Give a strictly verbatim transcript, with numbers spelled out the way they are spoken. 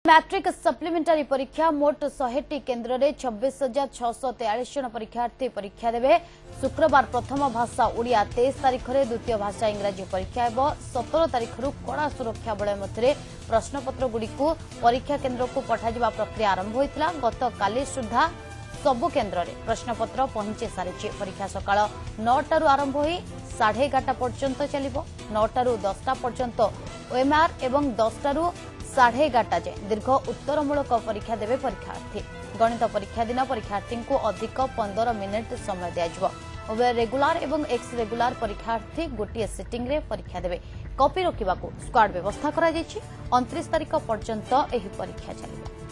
Matric supplementary परीक्षा मोट शहेटी केन्द्र में छब्बीस हजार छःश तेयालीस जन परीक्षार्थी परीक्षा देवे। शुक्रवार प्रथम भाषा ओडिया तेईस तारीख में द्वितीय भाषा इंग्राजी परीक्षा हेब। सतर तारीख कड़ा सुरक्षा बलय मध्य प्रश्नपत्र गुड़िक परीक्षा केन्द्र को पठाଯିबा प्रक्रिया आरंभ होइतिला। गतकाली सुधा सबु केन्द्र में प्रश्नपत्र पहुंची सारी। परीक्षा सकाळ नौटारू आरंभ हो साढ़े एगारटा पर्यंत चलिबो। नौटारू दसटा पर्यंत ओएमआर एवं दसटारू साढ़े एगारटा जाए दीर्घ उत्तरमूलक परीक्षा देवे परीक्षार्थी। गणित परीक्षा दिन परीक्षार्थी को अधिक पंद्रह मिनिट समय दिया। उभय रेगुलार एवं एक्स रेगुलार परीक्षार्थी गोटे सिटिंग रे परीक्षा देवे। कॉपी रखा स्क्वाड व्यवस्था करा उनतीस तारीख पर्यंत परीक्षा चलिबो।